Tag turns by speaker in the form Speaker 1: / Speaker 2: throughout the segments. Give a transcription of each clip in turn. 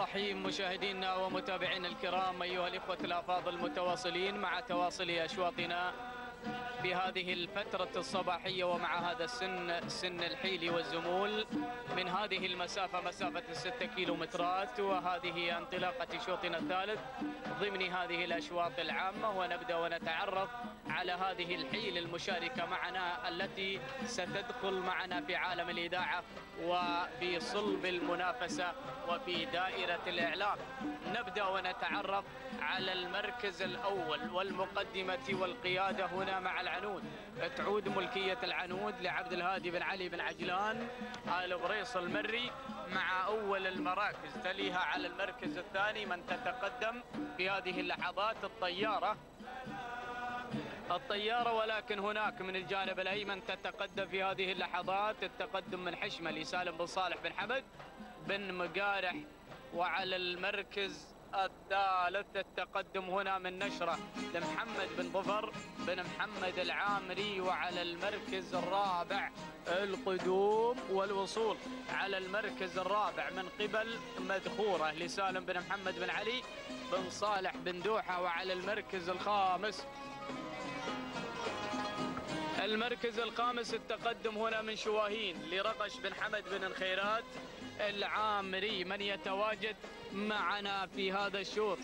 Speaker 1: الرحيم. مشاهدينا ومتابعينا الكرام، أيها الإخوة الأفاضل، متواصلين مع تواصل أشواطنا في هذه الفترة الصباحية ومع هذا سن الحيل والزمول من هذه المسافة، مسافة 6 كيلومترات، وهذه انطلاقة شوطنا الثالث ضمن هذه الأشواط العامة. ونبدأ ونتعرف على هذه الحيل المشاركة معنا التي ستدخل معنا في عالم الإذاعة وفي صلب المنافسة وفي دائرة الإعلام. نبدأ ونتعرف على المركز الأول والمقدمة والقيادة هنا مع العنود. تعود ملكية العنود لعبد الهادي بن علي بن عجلان آل بريص المري مع أول المراكز. تليها على المركز الثاني من تتقدم في هذه اللحظات الطيارة، ولكن هناك من الجانب الأيمن تتقدم في هذه اللحظات التقدم من حشمة لسالم بن صالح بن حمد بن مقارح. وعلى المركز الثالث التقدم هنا من نشرة لمحمد بن ظفر بن محمد العامري. وعلى المركز الرابع القدوم والوصول على المركز الرابع من قبل مدخورة لسالم بن محمد بن علي بن صالح بن دوحة. وعلى المركز الخامس التقدم هنا من شواهين لرقش بن حمد بن الخيرات العامري من يتواجد معنا في هذا الشوط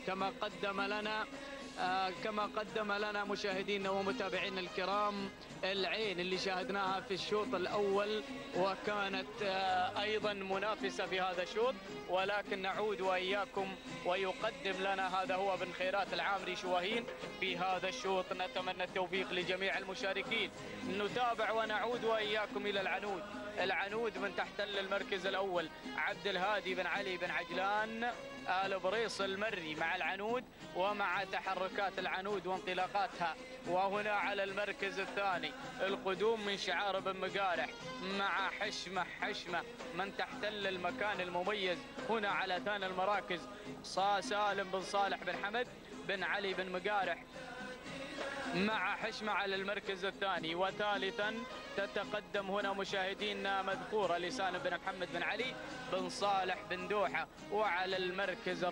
Speaker 1: كما قدم لنا مشاهدينا ومتابعينا الكرام العين اللي شاهدناها في الشوط الأول، وكانت أيضا منافسة في هذا الشوط. ولكن نعود وإياكم ويقدم لنا هذا هو بن خيرات العامري شواهين في هذا الشوط. نتمنى التوفيق لجميع المشاركين. نتابع ونعود وإياكم إلى العنود من تحتل المركز الأول عبد الهادي بن علي بن عجلان آل بريص المري مع العنود ومع تحركات العنود وانطلاقاتها. وهنا على المركز الثاني القدوم من شعار بن مقارح مع حشمة من تحتل المكان المميز هنا على ثاني المراكز سالم بن صالح بن حمد بن علي بن مقارح مع حشمة على المركز الثاني. وثالثا تتقدم هنا مشاهدينا مذكورة لسالم بن محمد بن علي بن صالح بن دوحة. وعلى المركز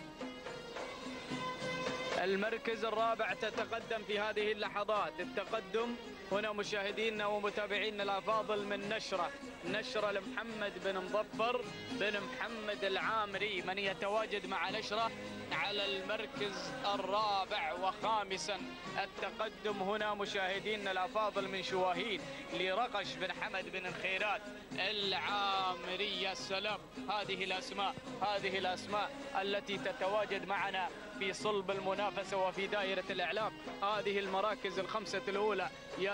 Speaker 1: الرابع تتقدم في هذه اللحظات التقدم هنا مشاهدينا ومتابعينا الأفاضل من نشرة لمحمد بن مظفر بن محمد العامري من يتواجد مع نشرة على المركز الرابع. وخامسا التقدم هنا مشاهدينا الأفاضل من شواهين لرقش بن حمد بن الخيرات العامري. يا سلام، هذه الأسماء التي تتواجد معنا في صلب المنافسة وفي دائرة الإعلام. هذه المراكز الخمسة الأولى.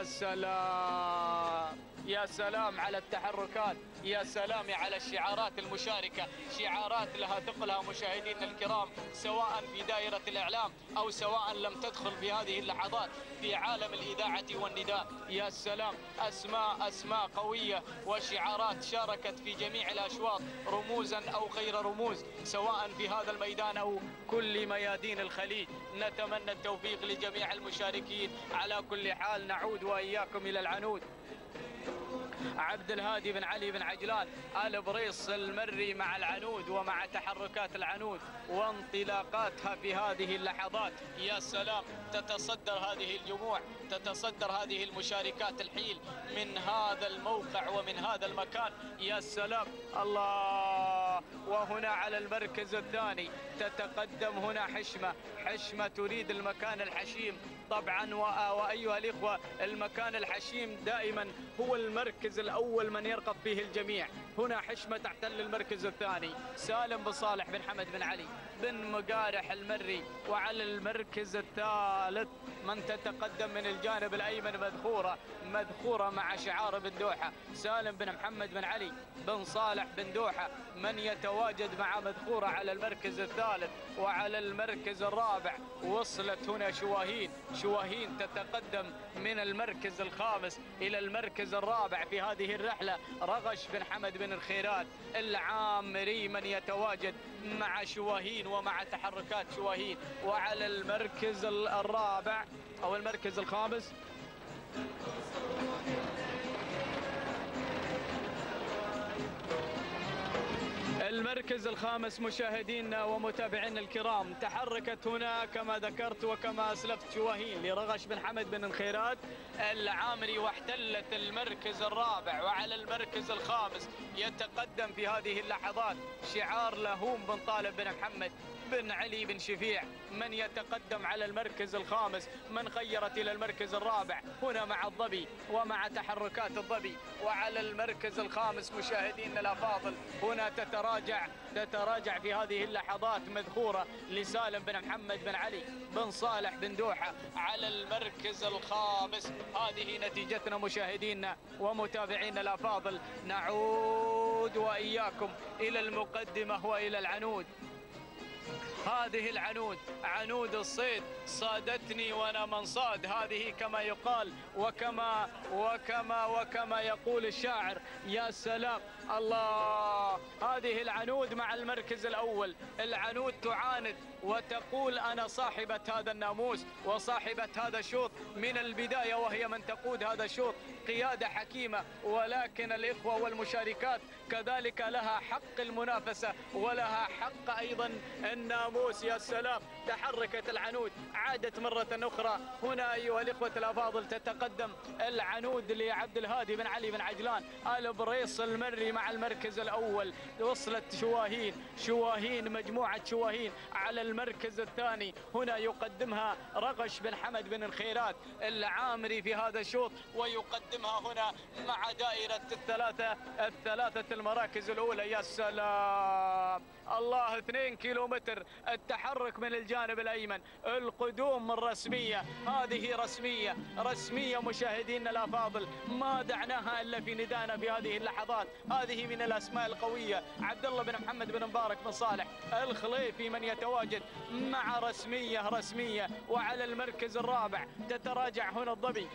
Speaker 1: يا سلام على التحركات، يا سلام على الشعارات المشاركة، شعارات لها ثقلها مشاهدينا الكرام، سواء في دائرة الإعلام أو سواء لم تدخل في هذه اللحظات في عالم الإذاعة والنداء. يا سلام، أسماء قوية وشعارات شاركت في جميع الأشواط رموزا أو غير رموز، سواء في هذا الميدان أو كل ميادين الخليج. نتمنى التوفيق لجميع المشاركين. على كل حال نعود وإياكم إلى العنود. عبد الهادي بن علي بن عجلان آل بريص المري مع العنود ومع تحركات العنود وانطلاقاتها في هذه اللحظات. يا سلام، تتصدر هذه الجموع، تتصدر هذه المشاركات الحيل من هذا الموقع ومن هذا المكان. يا سلام، الله. وهنا على المركز الثاني تتقدم هنا حشمة تريد المكان الحشيم طبعا. وأيها الإخوة، المكان الحشيم دائما هو المركز الأول من يرغب فيه الجميع. هنا حشمة تحتل المركز الثاني سالم بن صالح بن حمد بن علي بن مقارح المري. وعلى المركز الثالث من تتقدم من الجانب الأيمن مذخورة مع شعار بن دوحة سالم بن محمد بن علي بن صالح بن دوحة من يتواجد مع مذخورة على المركز الثالث. وعلى المركز الرابع وصلت هنا شواهين تتقدم من المركز الخامس إلى المركز الرابع في هذه الرحلة رغش بن حمد بن الخيرات العامري من يتواجد مع شواهين ومع تحركات شواهين. وعلى المركز الرابع أو المركز الخامس المركز الخامس مشاهدينا ومتابعينا الكرام، تحركت هنا كما ذكرت وكما أسلفت شواهين لرغش بن حمد بن الخيرات العامري، واحتلت المركز الرابع. وعلى المركز الخامس يتقدم في هذه اللحظات شعار لهوم بن طالب بن محمد بن علي بن شفيع. من يتقدم على المركز الخامس؟ من خيرت إلى المركز الرابع هنا مع الظبي ومع تحركات الظبي. وعلى المركز الخامس مشاهدينا الأفاضل هنا تتراجع في هذه اللحظات مذخورة لسالم بن محمد بن علي بن صالح بن دوحة على المركز الخامس. هذه نتيجتنا مشاهدينا ومتابعينا الأفاضل. نعود وإياكم إلى المقدمة وإلى العنود. هذه العنود عنود الصيد، صادتني وانا من صاد، هذه كما يقال وكما يقول الشاعر. يا سلام الله، هذه العنود مع المركز الأول. العنود تعاند وتقول أنا صاحبة هذا الناموس وصاحبة هذا الشوط من البداية، وهي من تقود هذا الشوط قيادة حكيمة. ولكن الإخوة والمشاركات كذلك لها حق المنافسة ولها حق أيضا الناموس. يا سلام، تحركت العنود، عادت مرة أخرى هنا أيها الإخوة الأفاضل. تتقدم العنود لعبد الهادي بن علي بن عجلان آل بريص المري مع المركز الأول. وصلت شواهين مجموعة شواهين على المركز الثاني. هنا يقدمها رغش بن حمد بن الخيرات العامري في هذا الشوط، ويقدمها هنا مع دائرة الثلاثة المراكز الأولى. يا سلام الله، 2 كيلومتر التحرك من الجانب الأيمن، القدوم الرسمية. هذه رسمية مشاهدينا الأفاضل، ما دعناها إلا في ندانا في هذه اللحظات. هذه من الأسماء القوية، عبد الله بن محمد بن مبارك بن صالح الخليفي من يتواجد مع رسمية. وعلى المركز الرابع تتراجع هنا الظبي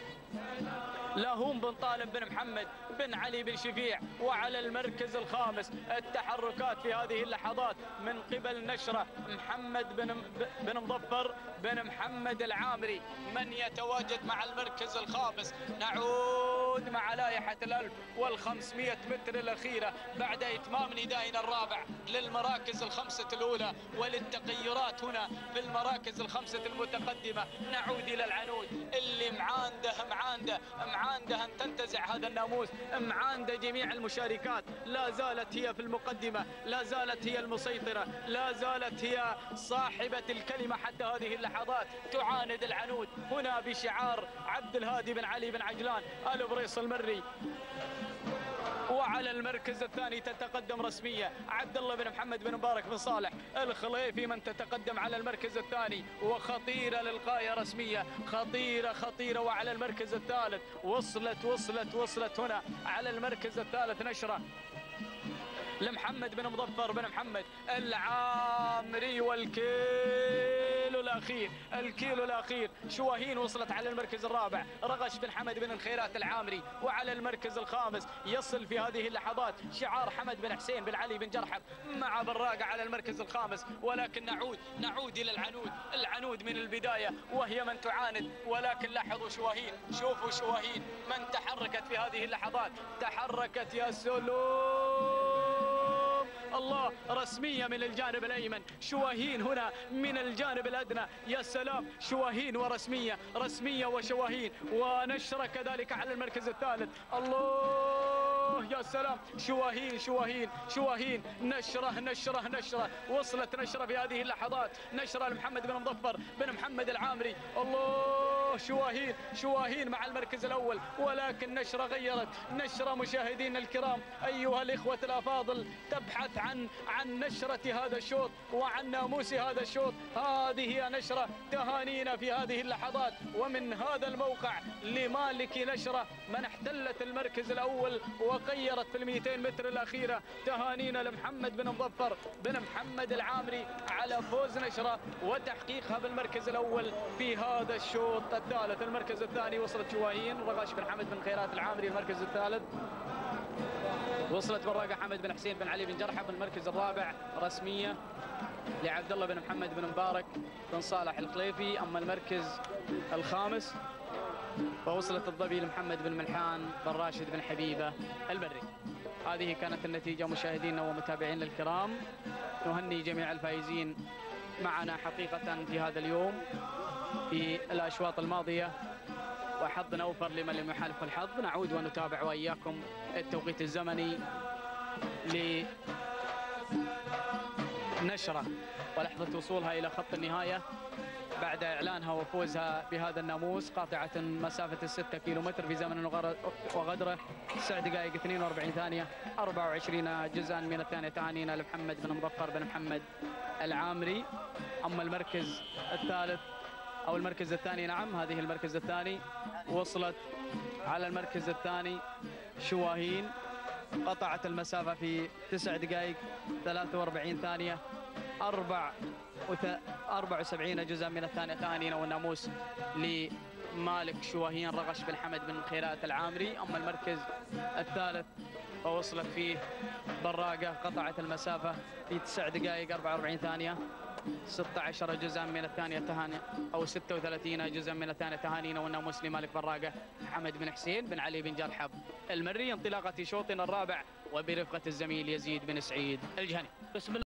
Speaker 1: لهوم بن طالب بن محمد بن علي بن شفيع. وعلى المركز الخامس التحركات في هذه اللحظات من قبل نشرة محمد بن مظفر بن محمد العامري من يتواجد مع المركز الخامس. نعود مع لائحة 1500 متر الأخيرة بعد إتمام ندائنا الرابع للمراكز الخمسة الأولى وللتغيرات هنا في المراكز الخمسة المتقدمة. نعود إلى العنود اللي معانده أن تنتزع هذا الناموس، معانده جميع المشاركات. لا زالت هي في المقدمة، لا زالت هي المسيطرة، لا زالت هي صاحبة الكلمة حتى هذه اللحظات. تعاند العنود هنا بشعار عبد الهادي بن علي بن عجلان آل بريص المري. وعلى المركز الثاني تتقدم رسمية عبد الله بن محمد بن مبارك بن صالح الخليفي من تتقدم على المركز الثاني، وخطيرة للغاية رسمية، خطيرة. وعلى المركز الثالث وصلت هنا على المركز الثالث نشرة لمحمد بن مظفر بن محمد العامري. الكيلو الأخير شواهين وصلت على المركز الرابع رغش بن حمد بن الخيرات العامري. وعلى المركز الخامس يصل في هذه اللحظات شعار حمد بن حسين بن علي بن جرحب مع براقة على المركز الخامس. ولكن نعود إلى العنود من البداية وهي من تعاند. ولكن لاحظوا شواهين، شوفوا شواهين من تحركت في هذه اللحظات، تحركت. يا سلام الله، رسمية من الجانب الأيمن، شواهين هنا من الجانب الأدنى. يا سلام، شواهين ورسمية وشواهين ونشرة كذلك على المركز الثالث. الله يا سلام، شواهين نشرة وصلت نشرة في هذه اللحظات، نشرة لمحمد بن مظفر بن محمد العامري. الله، شواهين مع المركز الأول. ولكن نشرة غيرت، نشرة مشاهدينا الكرام أيها الإخوة الأفاضل تبحث عن نشرة هذا الشوط وعن ناموس هذا الشوط. هذه هي نشرة تهانينا في هذه اللحظات. ومن هذا الموقع لمالك نشرة من احتلت المركز الأول وغيرت في 200 متر الأخيرة. تهانينا لمحمد بن مظفر بن محمد العامري على فوز نشرة وتحقيقها بالمركز الأول في هذا الشوط الثالث. المركز الثاني وصلت شواهين رغش بن حمد بن خيرات العامري. المركز الثالث وصلت براقة حمد بن حسين بن علي بن جرحب. المركز الرابع رسمية لعبد الله بن محمد بن مبارك بن صالح الخليفي. أما المركز الخامس فوصلت الظبي لمحمد بن ملحان بن راشد بن حبيبة المري. هذه كانت النتيجة مشاهدينا ومتابعينا الكرام. نهني جميع الفائزين معنا حقيقة في هذا اليوم في الأشواط الماضية، وحظنا أوفر لمن لم يحالف الحظ. نعود ونتابع وإياكم التوقيت الزمني لنشرة ولحظة وصولها إلى خط النهاية بعد إعلانها وفوزها بهذا الناموس قاطعة مسافة 6 كيلومتر في زمن وغدره 9 دقائق 42 ثانية 24 جزءا من الثانية. تهانينا لمحمد بن مظفر بن محمد العامري. أما المركز الثالث أو المركز الثاني، نعم هذه المركز الثاني، وصلت على المركز الثاني شواهين، قطعت المسافة في 9 دقائق 43 ثانية 74 جزءا من الثانية. تهانينا والناموس لمالك شواهين رغش بن حمد بن خيرات العامري. أما المركز الثالث فوصلت فيه براقة، قطعت المسافة في 9 دقائق 44 ثانية 16 جزءا من الثانية. تهاني أو 36 جزءا من الثانية. تهانينا والناموس لمالك براقة حمد بن حسين بن علي بن جرحب المري. انطلاقة شوطنا الرابع وبرفقة الزميل يزيد بن سعيد الجهني. بسم الله.